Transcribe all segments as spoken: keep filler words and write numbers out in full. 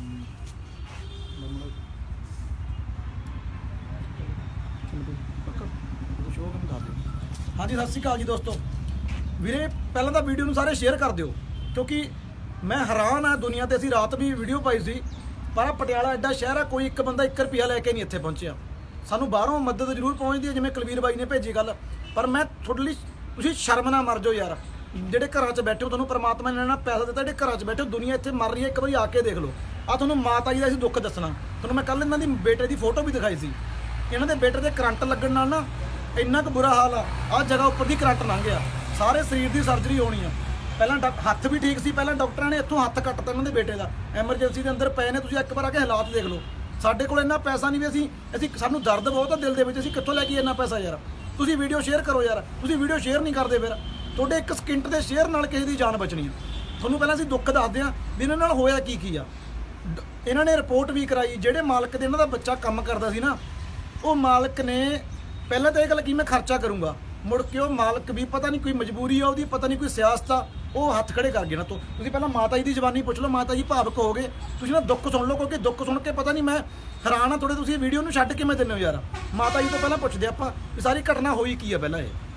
हाँ जी, सत श्री अकाल जी दोस्तों। ਵੀਰੇ ਪਹਿਲਾਂ ਤਾਂ ਵੀਡੀਓ ਨੂੰ ਸਾਰੇ ਸ਼ੇਅਰ ਕਰ ਦਿਓ, ਕਿਉਂਕਿ ਮੈਂ ਹੈਰਾਨ ਆ ਦੁਨੀਆ ਤੇ। ਅਸੀਂ ਰਾਤ ਵੀ ਵੀਡੀਓ ਪਾਈ ਸੀ, ਪਰ ਪਟਿਆਲਾ ਐਡਾ ਸ਼ਹਿਰ ਆ, ਕੋਈ ਇੱਕ ਬੰਦਾ ਇੱਕ ਰੁਪਿਆ ਲੈ ਕੇ ਨਹੀਂ ਇੱਥੇ ਪਹੁੰਚਿਆ। ਸਾਨੂੰ ਬਾਹਰੋਂ ਮਦਦ ਜ਼ਰੂਰ ਪਹੁੰਚਦੀ ਹੈ, ਜਿਵੇਂ ਕੁਲਵੀਰ ਬਾਈ ਨੇ ਭੇਜੀ ਗੱਲ, ਪਰ ਮੈਂ ਤੁਹਾਡੇ ਲਈ ਤੁਸੀਂ ਸ਼ਰਮ ਨਾ ਮਰ ਜਾਓ ਯਾਰ। ਜਿਹੜੇ ਘਰਾਂ 'ਚ ਬੈਠੇ ਹੋ, ਤੁਹਾਨੂੰ ਪਰਮਾਤਮਾ ਨੇ ਇੰਨਾ ਪੈਸਾ ਦਿੱਤਾ, ਜਿਹੜੇ ਘਰਾਂ 'ਚ ਬੈਠੇ ਹੋ, ਦੁਨੀਆ ਇੱਥੇ ਮਰ ਰਹੀ ਹੈ, ਇੱਕ ਵਾਰੀ ਆ ਕੇ ਦੇਖ ਲਓ। ਆ ਤੁਹਾਨੂੰ ਮਾਤਾ ਜੀ ਦਾ ਅਸੀਂ ਦੁੱਖ ਦੱਸਣਾ। ਤੁਹਾਨੂੰ ਮੈਂ ਕੱਲ੍ਹ ਇਹਨਾਂ ਦੀ ਬੇਟੇ ਦੀ ਫੋਟੋ ਵੀ ਦਿਖਾਈ ਸੀ। ਇਹਨਾਂ ਦੇ ਬੇਟੇ ਦੇ ਕਰੰਟ ਲੱਗਣ ਨਾਲ ਨਾ ਇੰਨਾ ਕੁ ਬੁਰਾ ਹਾਲ ਆ, ਆਹ ਜਗ੍ਹਾ ਉੱਪਰ ਦੀ ਕਰੰਟ ਲੰਘ ਗਿਆ, ਸਾਰੇ ਸਰੀਰ ਦੀ ਸਰਜਰੀ ਹੋਣੀ ਆ। ਪਹਿਲਾਂ ਹੱਥ ਵੀ ਠੀਕ ਸੀ, ਪਹਿਲਾਂ ਡਾਕਟਰਾਂ ਨੇ ਇੱਥੋਂ ਹੱਥ ਕੱਟਤਾ ਇਹਨਾਂ ਦੇ ਬੇਟੇ ਦਾ, ਐਮਰਜੈਂਸੀ ਦੇ ਅੰਦਰ ਪਏ ਨੇ। ਤੁਸੀਂ ਇੱਕ ਵਾਰ ਆ ਕੇ ਹਾਲਾਤ ਦੇਖ ਲਓ। ਸਾਡੇ ਕੋਲ ਇੰਨਾ ਪੈਸਾ ਨਹੀਂ ਵੀ ਅਸੀਂ ਅਸੀਂ ਸਾਨੂੰ ਦਰਦ ਬਹੁਤ ਆ ਦਿਲ ਦੇ ਵਿੱਚ, ਅਸੀਂ ਕਿੱਥੋਂ ਲੈ ਕੇ ਇੰਨਾ ਪੈਸਾ ਯਾਰ। ਤੁਸੀਂ ਵੀਡੀਓ ਸ਼ੇਅਰ ਕਰੋ ਯਾਰ, ਤੁਸੀਂ ਵੀਡੀਓ ਸ਼ੇਅਰ ਨਹੀਂ ਕਰਦੇ, ਫਿਰ ਤੁਹਾਡੇ ਇੱਕ ਸਕਿੰਟ ਦੇ ਸ਼ੇਅਰ ਨਾਲ ਕਿਸੇ ਦੀ ਜਾਨ ਬਚਣੀ ਆ। ਤੁਹਾਨੂੰ ਪਹਿਲਾਂ ਅਸੀਂ ਦੁੱਖ ਦੱਸਦੇ ਹਾਂ ਵੀ ਇਹਨਾਂ ਨਾਲ ਹੋਇਆ ਕੀ ਕੀ ਆ। ਇਹਨਾਂ ਨੇ ਰਿਪੋਰਟ ਵੀ ਕਰਾਈ, ਜਿਹੜੇ ਮਾਲਕ ਦੇ ਇਹਨਾਂ ਦਾ ਬੱਚਾ ਕੰਮ ਕਰਦਾ ਸੀ ਨਾ, ਉਹ ਮਾਲਕ ਨੇ ਪਹਿਲਾਂ ਤਾਂ ਇਹ ਗੱਲ ਕੀ ਮੈਂ ਖਰਚਾ ਕਰੂੰਗਾ, ਮੁੜ ਕੇ ਉਹ ਮਾਲਕ ਵੀ ਪਤਾ ਨਹੀਂ ਕੋਈ ਮਜਬੂਰੀ ਆ ਉਹਦੀ, ਪਤਾ ਨਹੀਂ ਕੋਈ ਸਿਆਸਤ ਆ, ਉਹ ਹੱਥ ਖੜੇ ਕਰ ਗਏ ਨਾ ਤੋਂ। ਤੁਸੀਂ ਪਹਿਲਾਂ ਮਾਤਾ ਜੀ ਦੀ ਜ਼ਬਾਨੀ ਪੁੱਛ ਲਓ, ਮਾਤਾ ਜੀ ਭਾਵਕ ਹੋ ਗਏ, ਤੁਸੀਂ ਨਾ ਦੁੱਖ ਸੁਣ ਲਓ, ਕਿਉਂਕਿ ਦੁੱਖ ਸੁਣ ਕੇ ਪਤਾ ਨਹੀਂ ਮੈਂ ਹੈਰਾਨ ਆ ਥੋੜੇ, ਤੁਸੀਂ ਵੀਡੀਓ ਨੂੰ ਛੱਡ ਕਿਵੇਂ ਦਿੰਦੇ ਹੋ ਯਾਰ। ਮਾਤਾ ਜੀ ਤੋਂ ਪਹਿਲਾਂ ਪੁੱਛਦੇ ਆਪਾਂ ਵੀ ਸਾਰੀ ਘਟਨਾ ਹੋਈ ਕੀ ਆ ਪਹਿਲਾਂ।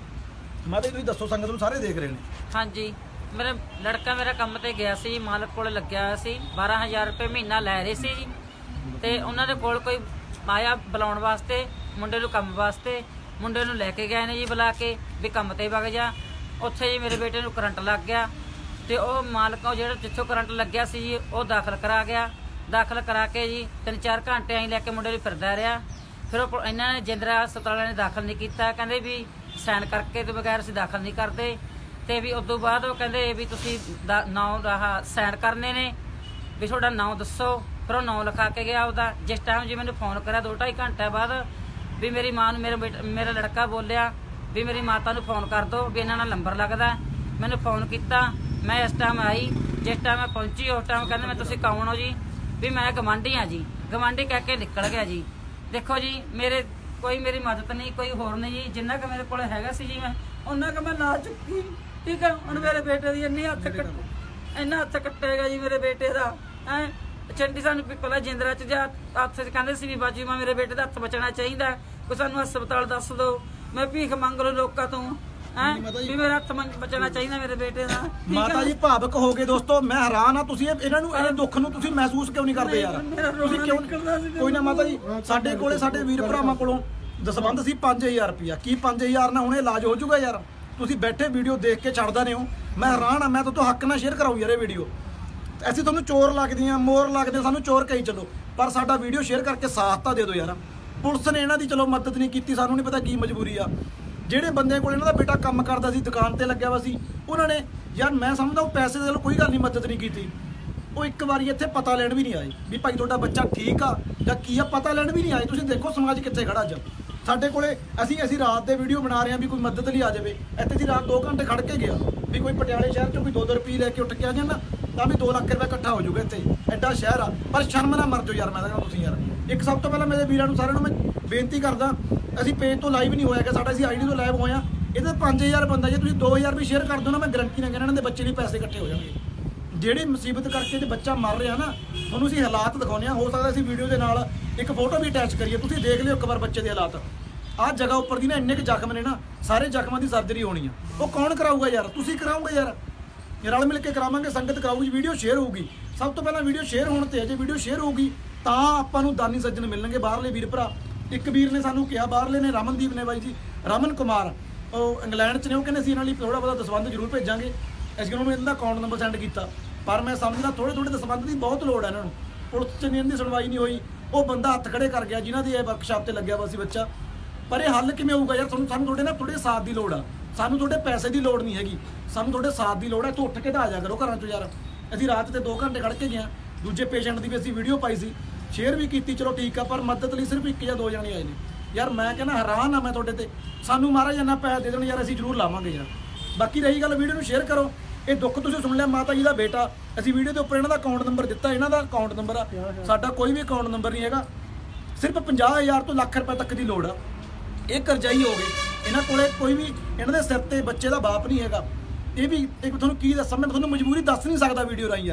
ਇਹ ਮਾਤਾ ਜੀ ਤੁਸੀਂ ਦੱਸੋ, ਸੰਗਤ ਨੂੰ ਸਾਰੇ ਦੇਖ ਰਹੇ ਨੇ। ਹਾਂਜੀ, ਮੇਰਾ ਲੜਕਾ ਮੇਰਾ ਕੰਮ ਤੇ ਗਿਆ ਸੀ, ਮਾਲਕ ਕੋਲ ਲੱਗਿਆ ਹੋਇਆ ਸੀ, ਬਾਰਾਂ ਹਜ਼ਾਰ ਰੁਪਏ ਮਹੀਨਾ ਲੈ ਰਹੇ ਸੀ ਜੀ। ਤੇ ਉਹਨਾਂ ਦੇ ਕੋਲ ਕੋਈ ਆਇਆ ਬੁਲਾਉਣ ਵਾਸਤੇ, ਮੁੰਡੇ ਨੂੰ ਕੰਮ ਵਾਸਤੇ। ਮੁੰਡੇ ਨੂੰ ਲੈ ਕੇ ਗਏ ਨੇ ਜੀ ਬੁਲਾ ਕੇ ਵੀ ਕੰਮ ਤੇ ਵਗ ਜਾ। ਉੱਥੇ ਜੀ ਮੇਰੇ ਬੇਟੇ ਨੂੰ ਕਰੰਟ ਲੱਗ ਗਿਆ, ਤੇ ਉਹ ਮਾਲਕ ਜਿਹੜਾ ਜਿੱਥੋਂ ਕਰੰਟ ਲੱਗਿਆ ਸੀ ਜੀ ਉਹ ਦਾਖਲ ਕਰਾ ਗਿਆ। ਦਾਖਲ ਕਰਾ ਕੇ ਜੀ ਤਿੰਨ ਚਾਰ ਘੰਟੇ ਅਸੀਂ ਲੈ ਕੇ ਮੁੰਡੇ ਨੂੰ ਫਿਰਦਾ ਰਿਹਾ। ਫਿਰ ਉਹ ਇਹਨਾਂ ਨੇ ਜਿੰਦਰਾ ਹਸਪਤਾਲ ਨੇ ਦਾਖਲ ਨਹੀਂ ਕੀਤਾ, ਕਹਿੰਦੇ ਵੀ ਸਾਈਨ ਕਰਕੇ ਤੋਂ ਬਗੈਰ ਅਸੀਂ ਦਾਖਲ ਨਹੀਂ ਕਰਦੇ। ਤੇ ਵੀ ਉਦੋਂ ਬਾਅਦ ਉਹ ਕਹਿੰਦੇ ਵੀ ਤੁਸੀਂ ਨਾਂ ਆਹ ਸਾਈਨ ਕਰਨੇ ਨੇ, ਵੀ ਤੁਹਾਡਾ ਨਾਂ ਦੱਸੋ। ਫਿਰ ਉਹ ਨਾਂ ਲਿਖਾ ਕੇ ਗਿਆ ਉਹਦਾ। ਜਿਸ ਟਾਈਮ ਜੀ ਮੈਨੂੰ ਫੋਨ ਕਰਿਆ ਦੋ ਢਾਈ ਘੰਟੇ ਬਾਅਦ ਵੀ ਮੇਰੀ ਮਾਂ ਨੂੰ ਮੇਰਾ ਬੇਟਾ ਮੇਰਾ ਲੜਕਾ ਬੋਲਿਆ ਵੀ ਮੇਰੀ ਮਾਤਾ ਨੂੰ ਫੋਨ ਕਰ ਦਿਓ ਵੀ ਇਹਨਾਂ ਨਾਲ ਨੰਬਰ ਲੱਗਦਾ। ਮੈਨੂੰ ਫੋਨ ਕੀਤਾ, ਮੈਂ ਇਸ ਟਾਈਮ ਆਈ। ਜਿਸ ਟਾਈਮ ਮੈਂ ਪਹੁੰਚੀ ਉਸ ਟਾਈਮ ਕਹਿੰਦੇ ਮੈਂ ਤੁਸੀਂ ਕੌਣ ਹੋ ਜੀ? ਵੀ ਮੈਂ ਗਵਾਂਢੀ ਹਾਂ ਜੀ। ਗਵਾਂਢੀ ਕਹਿ ਕੇ ਨਿਕਲ ਗਿਆ ਜੀ। ਦੇਖੋ ਜੀ, ਮੇਰੇ ਕੋਈ ਮੇਰੀ ਮਦਦ ਨਹੀਂ, ਕੋਈ ਹੋਰ ਨਹੀਂ ਜੀ। ਜਿੰਨਾ ਕੁ ਮੇਰੇ ਕੋਲ ਹੈਗਾ ਸੀ ਜੀ ਮੈਂ ਉਹਨਾਂ ਕੁ ਮੈਂ ਲਾ ਚੁੱਕੀ, ਠੀਕ ਆ। ਹੁਣ ਮੇਰੇ ਬੇਟੇ ਦੀ ਇੰਨੀ ਹੱਥ ਕੱਟ ਇੰਨਾ ਹੱਥ ਕੱਟੇਗਾ ਜੀ ਮੇਰੇ ਬੇਟੇ ਦਾ। ਹੈਂ ਚੰਡੀ ਸਾਨੂੰ ਪਹਿਲਾਂ ਜਿੰਦਰਾ 'ਚ ਜਾ ਹੱਥ 'ਚ ਕਹਿੰਦੇ ਸੀ ਵੀ ਬਾਜੀ ਮੈਂ ਮੇਰੇ ਬੇਟੇ ਦਾ ਹੱਥ ਬਚਣਾ ਚਾਹੀਦਾ, ਕੋਈ ਸਾਨੂੰ ਹਸਪਤਾਲ ਦੱਸ ਦਿਓ। ਮੈਂ ਭੀਖ ਮੰਗ ਲਓ ਲੋਕਾਂ ਤੋਂ, ਹੈਂ ਵੀ ਮੇਰਾ ਹੱਥ ਬਚਣਾ ਚਾਹੀਦਾ ਮੇਰੇ ਬੇਟੇ ਦਾ। ਮਾਤਾ ਜੀ ਭਾਵਕ ਹੋ ਗਏ ਦੋਸਤੋ, ਮੈਂ ਹੈਰਾਨ ਆ ਤੁਸੀਂ ਇਹਨਾਂ ਨੂੰ ਇਹ ਦੁੱਖ ਨੂੰ ਤੁਸੀਂ ਮਹਿਸੂਸ ਕਿਉਂ ਨਹੀਂ ਕਰਦੇ ਯਾਰ? ਤੁਸੀਂ ਕਿਉਂ? ਕੋਈ ਨਾ ਮਾਤਾ ਜੀ, ਸਾਡੇ ਕੋਲੇ ਸਾਡੇ ਵੀਰ ਭਰਾਵਾਂ ਕੋਲੋਂ ਦਸਵੰਧ ਸੀ ਪੰਜ ਹਜ਼ਾਰ ਰੁਪਇਆ। ਕੀ ਪੰਜ ਹਜ਼ਾਰ ਨਾਲ ਹੁਣ ਇਲਾਜ ਹੋ ਜਾਊਗਾ ਯਾਰ? ਤੁਸੀਂ ਬੈਠੇ ਵੀਡੀਓ ਦੇਖ ਕੇ ਛੱਡਦਾ ਨਹੀਂ ਹੋ। ਮੈਂ ਹੈਰਾਨ ਆ, ਮੈਂ ਤਾਂ ਤੋਂ ਹੱਕ ਨਾਲ ਸ਼ੇਅਰ ਕਰਾਉਂ ਯਾਰ ਇਹ ਵੀਡੀਓ। ਅਸੀਂ ਤੁਹਾਨੂੰ ਚੋਰ ਲੱਗਦੀਆਂ, ਮੋਰ ਲੱਗਦੇ, ਸਾਨੂੰ ਚੋਰ ਕਹੀ ਚੱਲੋ, ਪਰ ਸਾਡਾ ਵੀਡੀਓ ਸ਼ੇਅਰ ਕਰਕੇ ਸਾਥ ਤਾਂ ਦੇ ਦਿਓ ਯਾਰ। ਪੁਲਿਸ ਨੇ ਇਹਨਾਂ ਦੀ ਚਲੋ ਮਦਦ ਨਹੀਂ ਕੀਤੀ, ਸਾਨੂੰ ਨਹੀਂ ਪਤਾ ਕੀ ਮਜਬੂਰੀ ਆ। ਜਿਹੜੇ ਬੰਦੇ ਕੋਲ ਇਹਨਾਂ ਦਾ ਬੇਟਾ ਕੰਮ ਕਰਦਾ ਸੀ, ਦੁਕਾਨ ਤੇ ਲੱਗਿਆ ਵਾ ਸੀ, ਉਹਨਾਂ ਨੇ ਯਾਰ ਮੈਂ ਸਮਝਦਾ ਉਹ ਪੈਸੇ ਦੇ ਕੋਈ ਗੱਲ ਨਹੀਂ ਮਦਦ ਨਹੀਂ ਕੀਤੀ। ਉਹ ਇੱਕ ਵਾਰੀ ਇੱਥੇ ਪਤਾ ਲੈਣ ਵੀ ਨਹੀਂ ਆਏ ਵੀ ਭਾਈ ਤੁਹਾਡਾ ਬੱਚਾ ਠੀਕ ਆ ਜਾਂ ਕੀ ਆ, ਪਤਾ ਲੈਣ ਵੀ ਨਹੀਂ ਆਏ। ਤੁਸੀਂ ਦੇਖੋ ਸਮਾਜ ਕਿੱਥੇ ਖੜਾ ਅੱਜ। ਸਾਡੇ ਕੋਲੇ ਅਸੀਂ ਅਸੀਂ ਰਾਤ ਦੇ ਵੀਡੀਓ ਬਣਾ ਰਹੇ ਹਾਂ ਵੀ ਕੋਈ ਮਦਦ ਲਈ ਆ ਜਾਵੇ। ਇੱਥੇ ਦੀ ਰਾਤ ਦੋ ਘੰਟੇ ਖੜ ਕੇ ਗਿਆ ਵੀ ਕੋਈ ਪਟਿਆਲੇ ਸ਼ਹਿਰ 'ਚੋਂ ਕੋਈ ਦੋ ਦੋ ਰੁਪਏ ਲੈ ਕੇ ਉੱਠ ਕੇ ਆ ਜਾਂਦਾ ਤਾਂ ਵੀ ਦੋ ਲੱਖ ਰੁਪਏ ਇਕੱਠਾ ਹੋ ਜਾਊਗਾ ਇੱਥੇ। ਐਡਾ ਸ਼ਹਿਰ ਆ, ਪਰ ਸ਼ਰਮ ਨਾ ਮਰ ਜਾਓ ਯਾਰ। ਮੈਂ ਕਹਿੰਦਾ ਤੁਸੀਂ ਯਾਰ, ਇੱਕ ਸਭ ਤੋਂ ਪਹਿਲਾਂ ਮੇਰੇ ਵੀਰਾਂ ਨੂੰ ਸਾਰਿਆਂ ਨੂੰ ਮੈਂ ਬੇਨਤੀ ਕਰਦਾ, ਅਸੀਂ ਪੇਜ ਤੋਂ ਲਾਈਵ ਨਹੀਂ ਹੋਇਆ ਕਿ ਸਾਡਾ, ਅਸੀਂ ਆਈ ਡੀ ਤੋਂ ਲਾਈਵ ਹੋਇਆ। ਇਹਦੇ ਪੰਜ ਹਜ਼ਾਰ ਬੰਦਾ, ਜੇ ਤੁਸੀਂ ਦੋ ਹਜ਼ਾਰ ਵੀ ਸ਼ੇਅਰ ਕਰ ਦਿਓ ਨਾ, ਮੈਂ ਗਰੰਟੀ ਨਾਲ ਕਹਿੰਦਾ ਇਹਨਾਂ ਦੇ ਬੱਚੇ ਲਈ ਪੈਸੇ ਇਕੱਠੇ ਹੋ ਜਾਣਗੇ। ਜਿਹੜੀ ਮੁਸੀਬਤ ਕਰਕੇ ਤੇ ਬੱਚਾ ਮਰ ਰਿਹਾ ਨਾ, ਤੁਹਾਨੂੰ ਅਸੀਂ ਹਾਲਾਤ ਦਿਖਾਉਂਦੇ ਹਾਂ। ਹੋ ਸਕਦਾ ਅਸੀਂ ਵੀਡੀਓ ਦੇ ਨਾਲ ਇੱਕ ਫੋਟੋ ਵੀ ਅਟੈਚ ਕਰੀਏ, ਤੁਸੀਂ ਦੇਖ ਲਿਓ ਇੱਕ ਵਾਰ ਬੱਚੇ ਦੇ ਹਾਲਾਤ। ਆਹ ਜਗ੍ਹਾ ਉੱਪਰ ਦੀ ਨਾ ਇੰਨੇ ਕੁ ਜ਼ਖਮ ਨੇ ਨਾ, ਸਾਰੇ ਜ਼ਖਮਾਂ ਦੀ ਸਰਜਰੀ ਹੋਣੀ ਆ। ਉਹ ਕੌਣ ਕਰਾਊਗਾ ਯਾਰ? ਤੁਸੀਂ ਕਰਾਉਂਗੇ ਯਾਰ, ਰਲ ਮਿਲ ਕੇ ਕਰਾਵਾਂਗੇ, ਸੰਗਤ ਕਰਾਊਗੀ, ਵੀਡੀਓ ਸ਼ੇਅਰ ਹੋਊਗੀ। ਸਭ ਤੋਂ ਪਹਿਲਾਂ ਵੀਡੀਓ ਸ਼ੇਅਰ ਹੋਣ ਤੇ, ਜੇ ਵੀਡੀਓ ਸ਼ੇਅਰ ਹੋਊਗੀ ਤਾਂ ਆਪਾਂ ਨੂੰ ਦਾਨੀ ਸੱਜਣ ਮਿਲਣਗੇ, ਬਾਹਰਲੇ ਵੀਰ ਭਰਾ। ਇੱਕ ਵੀਰ ਨੇ ਸਾਨੂੰ ਕਿਹਾ, ਬਾਹਰਲੇ ਨੇ, ਰਮਨਦੀਪ ਨੇ ਬਾਈ ਜੀ, ਰਮਨ ਕੁਮਾਰ, ਉਹ ਇੰਗਲੈਂਡ 'ਚ ਨੇ। ਉਹ ਕਹਿੰਦੇ ਅਸੀਂ ਇਹਨਾਂ ਲਈ ਥੋੜ੍ਹਾ ਬਹੁਤਾ ਦਸਵੰਧ ਜ਼ਰੂਰ ਭੇਜਾਂਗੇ। ਅਸੀਂ ਉਹਨਾਂ ਨੂੰ ਇਹਨਾਂ ਦਾ ਅਕਾਊਂਟ ਨੰਬਰ ਸੈਂਡ ਕੀਤਾ, ਪਰ ਮੈਂ ਸਮਝਦਾ ਥੋੜ੍ਹੇ ਥੋੜ੍ਹੇ ਦਸਵੰਧ ਦੀ ਬਹੁਤ ਲੋੜ ਹੈ ਇਹਨਾਂ ਨੂੰ। ਪੁਲਿਸ 'ਚ ਨਹੀਂ ਇਹਨਾਂ ਦੀ ਸੁਣਵਾਈ ਨਹੀਂ ਹੋਈ। ਉਹ ਬੰਦਾ ਹੱਥ ਖੜੇ ਕਰ ਗਿਆ ਜਿਨ੍ਹਾਂ ਦੀ ਇਹ ਵਰਕਸ਼ਾਪ 'ਤੇ ਲੱਗਿਆ ਵਾ ਸੀ ਬੱਚਾ। ਪਰ ਇਹ ਹੱਲ ਕਿਵੇਂ ਹੋਊਗਾ ਯਾਰ? ਤੁਹਾਨੂੰ ਸਾਨੂੰ ਤੁਹਾਡੇ ਨਾਲ ਥੋੜ੍ਹੇ ਸਾਥ ਦੀ ਲੋੜ ਆ, ਸਾਨੂੰ ਤੁਹਾਡੇ ਪੈਸੇ ਦੀ ਲੋੜ ਨਹੀਂ ਹੈਗੀ, ਸਾਨੂੰ ਤੁਹਾਡੇ ਸਾਥ ਦੀ ਲੋੜ ਹੈ। ਇੱਥੋਂ ਉੱਠ ਕੇ ਤਾਂ ਆ ਜਾ ਕਰੋ ਘਰਾਂ 'ਚੋਂ ਯਾਰ। ਅਸੀਂ ਰਾਤ ਤੇ ਦੋ ਘੰਟੇ ਖੜ੍ਹ ਕੇ ਗਏ। ਦੂਜੇ ਪੇਸ਼ੈਂਟ ਦੀ ਵੀ ਅਸੀਂ ਵੀਡੀਓ ਪਾਈ ਸੀ, ਸ਼ੇਅਰ ਵੀ ਕੀਤੀ, ਚਲੋ ਠੀਕ ਆ, ਪਰ ਮਦਦ ਲਈ ਸਿਰਫ ਇੱਕ ਜਾਂ ਦੋ ਜਾਣੇ ਆਏ ਨੇ ਯਾਰ। ਮੈਂ ਕਹਿੰਦਾ ਹੈਰਾਨ ਆ ਮੈਂ ਤੁਹਾਡੇ ਤੇ। ਸਾਨੂੰ ਮਹਾਰਾਜ ਇੰਨਾ ਪੈਸਾ ਦੇ ਦੇਣ ਯਾਰ, ਅਸੀਂ ਜ਼ਰੂਰ ਲਾਵਾਂਗੇ ਯਾਰ। ਬਾਕੀ ਰਹੀ ਗੱਲ, ਵੀਡੀਓ ਨੂੰ ਸ਼ੇਅਰ ਕਰੋ। ਇਹ ਦੁੱਖ ਤੁਸੀਂ ਸੁਣ ਲਿਆ, ਮਾਤਾ ਜੀ ਦਾ ਬੇਟਾ। ਅਸੀਂ ਵੀਡੀਓ ਦੇ ਉੱਪਰ ਇਹਨਾਂ ਦਾ ਅਕਾਊਂਟ ਨੰਬਰ ਦਿੱਤਾ, ਇਹਨਾਂ ਦਾ ਅਕਾਊਂਟ ਨੰਬਰ ਆ, ਸਾਡਾ ਕੋਈ ਵੀ ਅਕਾਊਂਟ ਨੰਬਰ ਨਹੀਂ ਹੈਗਾ। ਸਿਰਫ ਪੰਜਾਹ ਹਜ਼ਾਰ ਤੋਂ ਲੱਖ ਰੁਪਏ ਤੱਕ ਦੀ ਲੋੜ ਆ। ਇਹ ਕਰਜ਼ਾਈ ਹੋ ਗਏ, ਇਹਨਾਂ ਕੋਲੇ ਕੋਈ ਵੀ ਇਹਨਾਂ ਦੇ ਸਿਰ ਤੇ ਬੱਚੇ ਦਾ ਬਾਪ ਨਹੀਂ ਹੈਗਾ। ਇਹ ਵੀ ਇੱਕ ਤੁਹਾਨੂੰ ਕੀ ਦੱਸਾਂ, ਮੈਂ ਤੁਹਾਨੂੰ ਮਜਬੂਰੀ ਦੱਸ ਨਹੀਂ ਸਕਦਾ ਵੀਡੀਓ ਰਾਹੀਂ ਯਾਰ।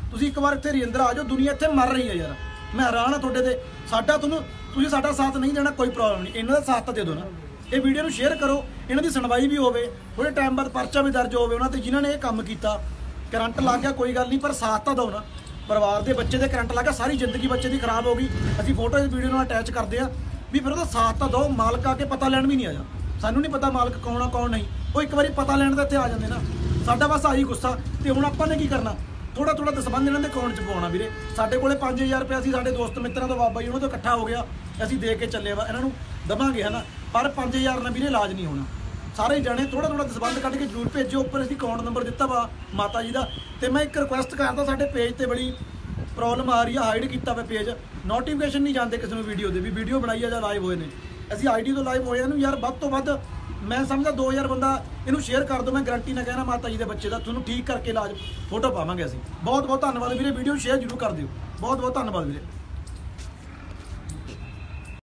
ਤੁਸੀਂ ਇੱਕ ਵਾਰ ਇੱਥੇ ਰਜਿੰਦਰ ਆ ਜਾਓ, ਦੁਨੀਆ ਇੱਥੇ ਮਰ ਰਹੀ ਹੈ ਯਾਰ। ਮੈਂ ਹੈਰਾਨ ਆ ਤੁਹਾਡੇ ਤੇ। ਸਾਡਾ ਤੁਹਾਨੂੰ ਤੁਸੀਂ ਸਾਡਾ ਸਾਥ ਨਹੀਂ ਦੇਣਾ ਕੋਈ ਪ੍ਰੋਬਲਮ ਨਹੀਂ, ਇਹਨਾਂ ਦਾ ਸਾਥ ਤਾਂ ਦੇ ਦਿਓ ਨਾ। ਇਹ ਵੀਡੀਓ ਨੂੰ ਸ਼ੇਅਰ ਕਰੋ, ਇਹਨਾਂ ਦੀ ਸੁਣਵਾਈ ਵੀ ਹੋਵੇ, ਥੋੜੇ ਟਾਈਮ ਬਾਅਦ ਪਰਚਾ ਵੀ ਦਰਜ ਹੋਵੇ ਉਹਨਾਂ ਤੇ ਜਿਨ੍ਹਾਂ ਨੇ ਇਹ ਕੰਮ ਕੀਤਾ। ਕਰੰਟ ਲੱਗ ਗਿਆ ਕੋਈ ਗੱਲ ਨਹੀਂ, ਪਰ ਸਾਥ ਤਾਂ ਦਿਓ ਨਾ। ਪਰਿਵਾਰ ਦੇ ਬੱਚੇ ਦੇ ਕਰੰਟ ਲੱਗ ਗਿਆ, ਸਾਰੀ ਜ਼ਿੰਦਗੀ ਬੱਚੇ ਦੀ ਖਰਾਬ ਹੋ ਗਈ। ਅਸੀਂ ਫੋਟੋ ਇਸ ਵੀਡੀਓ ਨਾਲ ਅਟੈਚ ਕਰਦੇ ਆ ਵੀ ਫਿਰ ਉਹਦਾ ਸਾਥ ਤਾਂ ਦਿਓ। ਮਾਲਕ ਆ ਕੇ ਪਤਾ ਲੈਣ ਵੀ ਨਹੀਂ ਆਇਆ, ਸਾਨੂੰ ਨਹੀਂ ਪਤਾ ਮਾਲਕ ਕੌਣ ਆ ਕੌਣ ਨਹੀਂ, ਉਹ ਇੱਕ ਵਾਰੀ ਪਤਾ ਲੈਣ ਦਾ ਇੱਥੇ ਆ ਜਾਂਦੇ ਨਾ। ਸਾਡਾ ਬਸ ਆਹੀ ਗੁੱਸਾ। ਤੇ ਹੁਣ ਆਪਾਂ ਨੇ ਕੀ ਕਰਨਾ, ਥੋੜਾ ਥੋੜਾ ਦਸਬੰਧ ਇਹਨਾਂ ਦੇ ਅਕਾਊਂਟ 'ਚ ਪਾਉਣਾ ਵੀਰੇ। ਸਾਡੇ ਕੋਲੇ ਪੰਜ ਹਜ਼ਾਰ ਰੁਪਏ ਅਸੀਂ ਸਾਡੇ ਦੋਸਤ ਮਿੱਤਰਾਂ ਤੋਂ ਬਾਬਾ ਜੀ ਉਹਨਾਂ ਤੋਂ ਇਕੱਠਾ ਹੋ ਗਿਆ, ਅਸੀਂ ਦੇ ਕੇ ਚੱਲੇ ਵਾ ਇਹਨਾਂ ਨੂੰ ਦਵਾਂਗੇ ਹੈ ਨਾ। ਪਰ ਪੰਜ ਹਜ਼ਾਰ ਨਾਲ ਵੀਰੇ ਇਲਾਜ ਨਹੀਂ ਹੋਣਾ। ਸਾਰੇ ਜਾਣੇ ਥੋੜਾ ਥੋੜਾ ਦਸਬੰਧ ਕੱਢ ਕੇ ਜ਼ਰੂਰ ਭੇਜੋ। ਉੱਪਰ ਅਸੀਂ ਅਕਾਊਂਟ ਨੰਬਰ ਦਿੱਤਾ ਵਾ ਮਾਤਾ ਜੀ ਦਾ। ਤੇ ਮੈਂ ਇੱਕ ਰਿਕੁਐਸਟ ਕਰਦਾ, ਸਾਡੇ ਪੇਜ ਤੇ ਬੜੀ ਪ੍ਰੋਬਲਮ ਆ ਰਹੀ ਆ, ਹਾਈਡ ਕੀਤਾ ਵਾ ਪੇਜ, ਨੋਟੀਫਿਕੇਸ਼ਨ ਨਹੀਂ ਜਾਂਦੇ ਕਿਸੇ ਨੂੰ ਵੀਡੀਓ ਦੇ ਵੀ ਵੀਡੀਓ ਬਣਾਈ ਆ ਜਾਂ ਲਾਈਵ ਹੋਏ ਨੇ। ਅਸੀਂ ਆਈਡੀ ਤੋਂ ਲਾਈਵ ਹੋਏ ਇਹਨੂੰ ਯਾਰ ਵੱਧ ਤੋਂ ਵੱਧ ਮੈਂ ਸਮਝਦਾ ਦੋ ਹਜ਼ਾਰ ਬੰਦਾ ਇਹਨੂੰ ਸ਼ੇਅਰ ਕਰ ਦਿਓ। ਮੈਂ ਗਰੰਟੀ ਨਾਲ ਕਹਿਣਾ ਮਾਤਾ ਜੀ ਦੇ ਬੱਚੇ ਦਾ ਤੁਹਾਨੂੰ ਠੀਕ ਕਰਕੇ ਇਲਾਜ ਫੋਟੋ ਪਾਵਾਂਗੇ ਅਸੀਂ। ਬਹੁਤ ਬਹੁਤ ਧੰਨਵਾਦ ਵੀਰੇ, ਵੀਡੀਓ ਸ਼ੇਅਰ ਜ਼ਰੂਰ ਕਰ ਦਿਓ। ਬਹੁਤ ਬਹੁਤ ਧੰਨਵਾਦ ਵੀਰੇ।